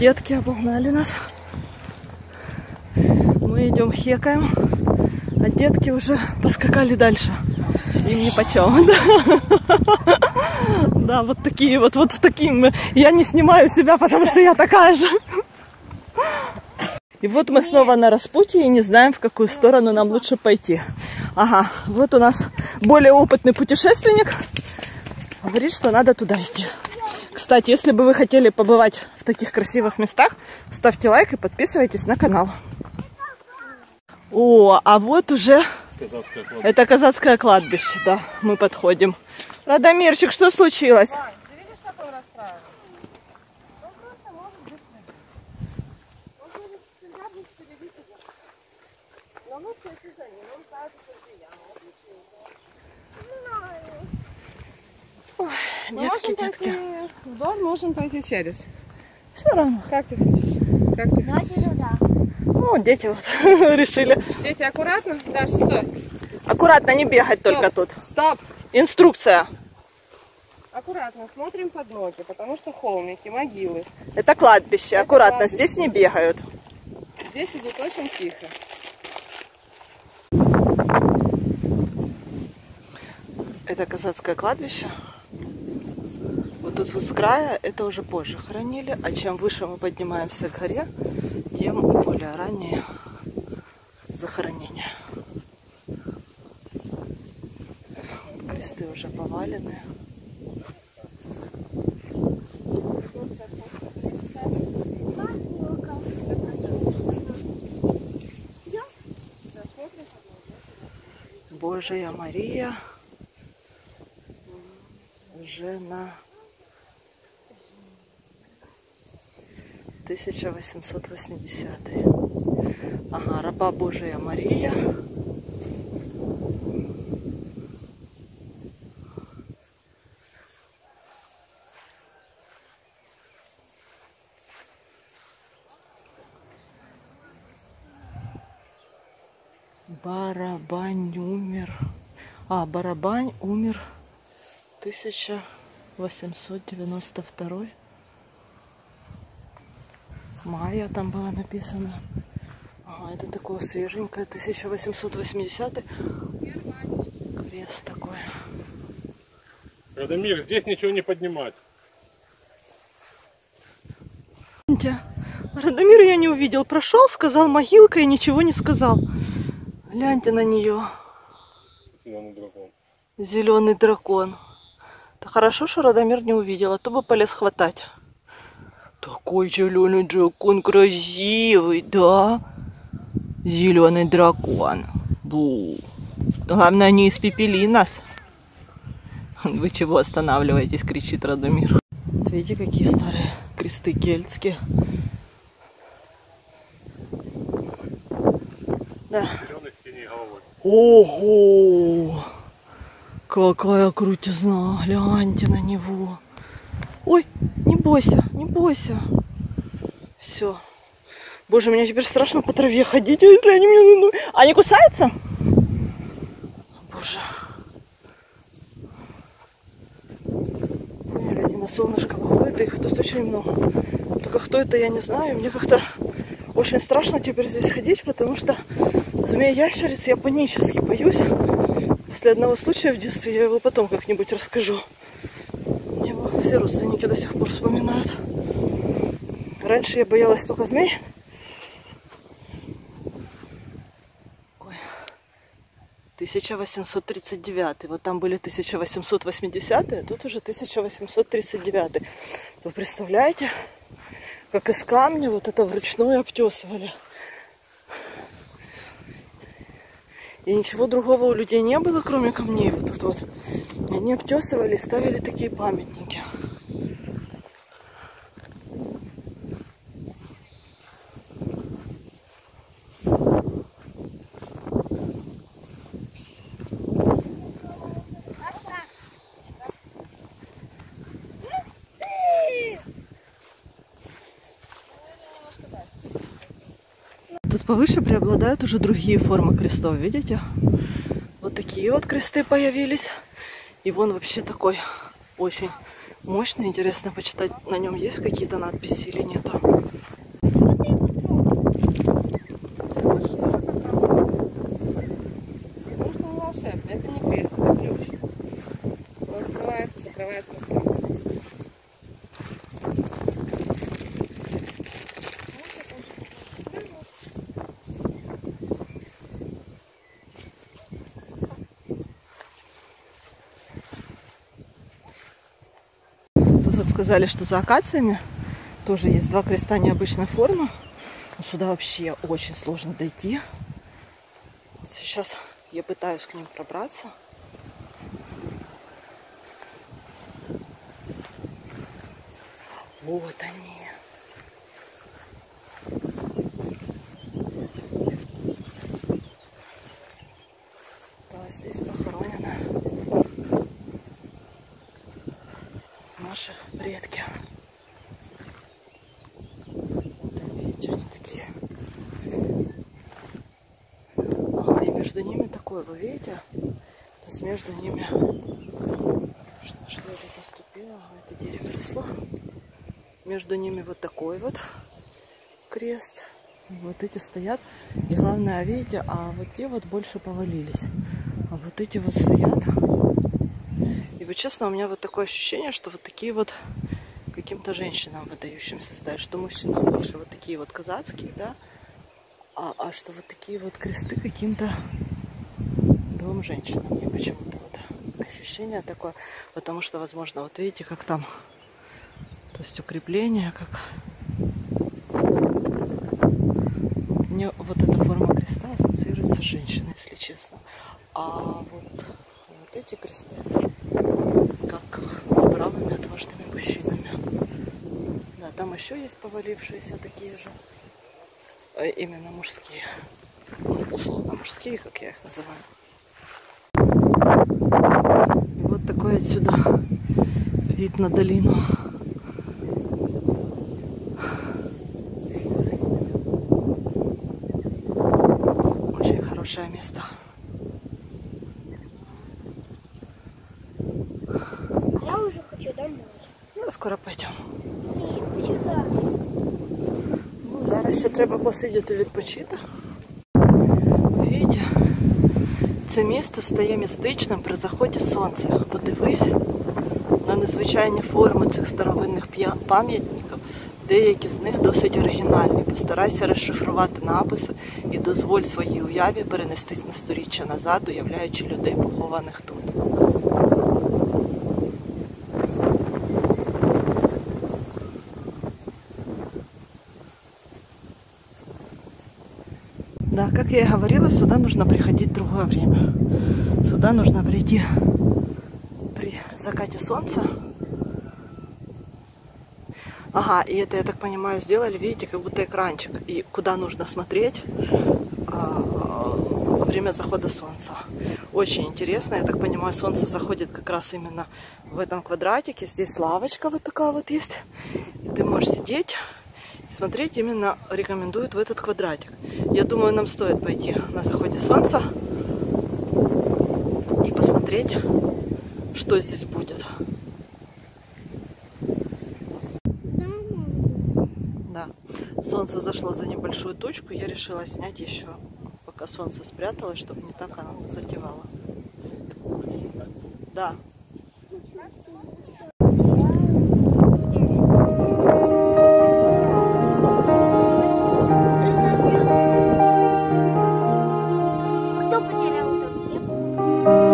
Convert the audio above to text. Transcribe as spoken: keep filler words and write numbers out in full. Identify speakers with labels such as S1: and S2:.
S1: детки обогнали нас. Мы идем хекаем, а детки уже поскакали дальше. Им нипочем. Да, вот такие вот, вот в таким. Я не снимаю себя, потому что я такая же. И вот мы снова на распутье и не знаем, в какую сторону нам лучше пойти. Ага, вот у нас более опытный путешественник говорит, что надо туда идти. Кстати, если бы вы хотели побывать в таких красивых местах, ставьте лайк и подписывайтесь на канал. О, а вот уже
S2: Казацкое кладбище.
S1: Это казацкое кладбище, да, мы подходим. Радомирчик, что случилось?
S3: Вань, ты видишь, как он расстраивается? Он просто может быть. Он будет всегда быть телевизором. Но лучше идти за ним, он знает, что это я. Мы
S1: Детки,
S3: можем
S1: детки.
S3: пойти вдоль, можем пойти через.
S1: Все равно.
S3: Как ты хочешь? Как ты хочешь?
S1: Ну, дети вот решили.
S3: Дети, аккуратно. Даша, стой.
S1: Аккуратно, не бегать
S3: Стоп.
S1: только тут.
S3: Стоп.
S1: Инструкция.
S3: Аккуратно смотрим под ноги, потому что холмики, могилы.
S1: Это кладбище.
S3: Это
S1: Аккуратно,
S3: кладбище.
S1: здесь не бегают.
S3: Здесь идут очень тихо.
S1: Это казацкое кладбище. Вот тут вот с края это уже позже хоронили. А чем выше мы поднимаемся к горе, тем более раннее захоронение. Кресты уже повалены. Божия Мария, жена, тысяча восемьсот восьмидесятый. Ага, раба Божия Мария. Барабань умер. А, Барабань умер тысяча восемьсот девяносто второй. Майя там было написано. Ага, это такое свеженькое, тысяча восемьсот восьмидесятый. Крест такой.
S2: Радомир, здесь ничего не поднимать.
S1: Радомир я не увидел. Прошел, сказал могилка и ничего не сказал. Гляньте на нее.
S2: Зеленый дракон.
S1: Зеленый дракон. Да хорошо, что Радомир не увидел, а то бы полез хватать. Такой зеленый дракон красивый, да? Зеленый дракон. Бу. Главное, не испепели нас. Вы чего останавливаетесь, кричит Радомир. Вот видите, какие старые кресты кельтские. Да.
S2: Зеленый с синей головой.
S1: Ого! Какая крутизна! Гляньте на него. Ой, не бойся, не бойся. Все. Боже, мне теперь страшно по траве ходить, а если они меня... Ну... Они кусаются? Боже. Поняли, они на солнышко выходят, их тут очень много. Только кто это, я не знаю. Мне как-то очень страшно теперь здесь ходить, потому что змея-ящериц я панически боюсь. После одного случая в детстве, я его потом как-нибудь расскажу. Мне его все родственники до сих пор вспоминают. Раньше я боялась только змей. Ой. тысяча восемьсот тридцать девятый. Вот там были тысяча восемьсот восьмидесятые, а тут уже тысяча восемьсот тридцать девятый. Вы представляете, как из камня вот это вручную обтесывали. И ничего другого у людей не было, кроме камней. Вот тут вот. И они обтесывали и ставили такие памятники. Тут повыше преобладают уже другие формы крестов, видите? Вот такие вот кресты появились. И вон вообще такой очень Мощный, интересно почитать, на нем есть какие-то надписи или нету.
S3: Смотри, его трогай. Можешь его потрогать. Потому что он волшебный. Это не крест, это ключ. Он открывается, закрывает пространство.
S1: Тут вот сказали, что за акациями тоже есть два креста необычной формы. Но сюда вообще очень сложно дойти. Вот сейчас я пытаюсь к ним пробраться. Вот они. Да, здесь похоронены наши предки. Вот они, видите, они такие. Ага, и между ними такое, вы видите? То есть между ними... Что, что я тут наступила? Это дерево росло. Между ними вот такой вот крест. Вот эти стоят. И главное, видите, а вот те вот больше повалились. А вот эти вот стоят. И вот честно, у меня вот такое ощущение, что вот такие вот каким-то женщинам выдающимся ставят, что мужчинам больше вот такие вот казацкие, да, а, а что вот такие вот кресты каким-то двум женщинам. Мне почему-то вот ощущение такое, потому что, возможно, вот видите, как там, то есть укрепление, как... Мне вот эта форма креста ассоциируется с женщиной, если честно. А вот, вот эти кресты, как с бравыми, отважными мужчинами. Да, там еще есть повалившиеся такие же. А именно мужские. Ну, условно мужские, как я их называю. И вот такой отсюда вид на долину. Очень хорошее место.
S3: Я уже хочу домой.
S1: Ну, скоро пойдем.
S3: Ні, хочу зараз.
S1: Ну, зараз ще треба посидіти відпочити. Видите, це місце стає містичним при заході сонця. Подивись на незвичайні форми цих старовинних пам'ятників. Деякі з них досить оригінальні. Постарайся розшифрувати написи і дозволь своїй уяві перенестись на сторіччя назад, уявляючи людей, похованих тут. Да, как я и говорила, сюда нужно приходить в другое время. Сюда нужно прийти при закате солнца. Ага, и это, я так понимаю, сделали, видите, как будто экранчик. И куда нужно смотреть а, во время захода солнца. Очень интересно. Я так понимаю, солнце заходит как раз именно в этом квадратике. Здесь лавочка вот такая вот есть. И ты можешь сидеть и смотреть, именно рекомендуют в этот квадратик. Я думаю, нам стоит пойти на заходе солнца и посмотреть, что здесь будет. Да, солнце зашло за небольшую тучку, я решила снять еще, пока солнце спряталось, чтобы не так оно затевало. Да.
S3: Кто потерял там кепку?